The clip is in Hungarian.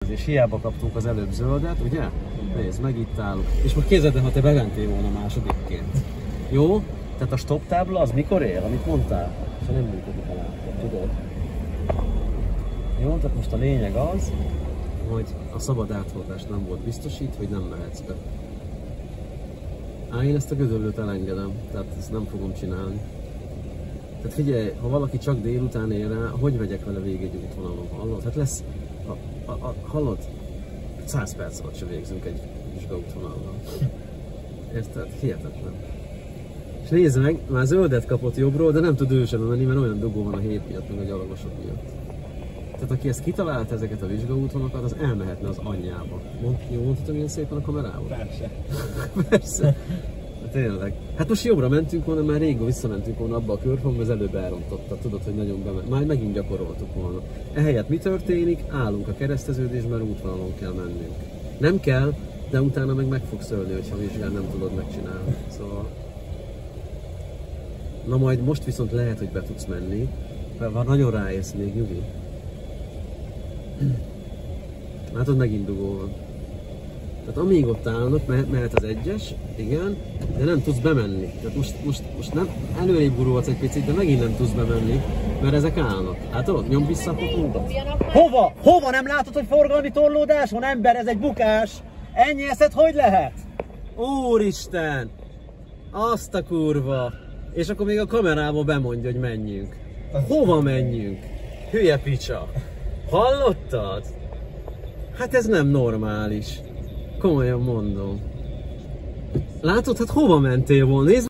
keresztezés. Hiába kaptunk az előbb zöldet, ugye? Nézd, meg itt állunk. És most képzeld el, ha te bementél volna másodikként. Jó? Tehát a stop tábla az mikor ér, amit mondtál? És nem működik a lámpa, tudod? Jó, tehát most a lényeg az, hogy a szabad áthordás nem volt biztosít, hogy nem mehetsz be. Én ezt a gödöllőt elengedem, tehát ezt nem fogom csinálni. Tehát figyelj, ha valaki csak délután ér rá, hogy vegyek vele végig egy útvonalon, hallod? Hát lesz, hallod? 100 perc alatt se végzünk egy vizsgaútvonalon. Érted? Hihetetlen. És nézd meg, már zöldet kapott jobbról, de nem tud ő sem menni, mert olyan dugó van a hét miatt, meg a gyalogosok miatt. Tehát aki ezt kitalálta, ezeket a vizsgaútvonakat, az elmehetne az anyjába. Jó mondhatom ilyen szépen a kamerával? Persze. Persze. Tényleg. Hát most jobbra mentünk volna, már régó visszamentünk volna abba a körfogba, az előbb elrontotta. Tudod, hogy nagyon bement. Már megint gyakoroltuk volna. Ehelyett mi történik? Állunk a kereszteződésben, útvonalon kell mennünk. Nem kell, de utána meg fogsz ölni, hogyha vizsgán nem tudod megcsinálni. Szóval... Na majd most viszont lehet, hogy be tudsz menni, mert nagyon ráérsz még, Nyugi. Látod, megint dugó van. Tehát amíg ott állnak, mehet az egyes, igen, de nem tudsz bemenni. Tehát most nem előrébb gurulhatsz egy picit, de megint nem tudsz bemenni, mert ezek állnak. Látod? Nyom vissza a kukunkat. Hova? Hova? Nem látod, hogy forgalmi torlódás van, ember? Ez egy bukás. Ennyi eszed hogy lehet? Úristen! Azt a kurva! És akkor még a kamerával bemondja, hogy menjünk. Hova menjünk? Hülye picsa! Hallottad? Hát ez nem normális. Komolyan mondom. Látod, hát hova mentél volna? Nézd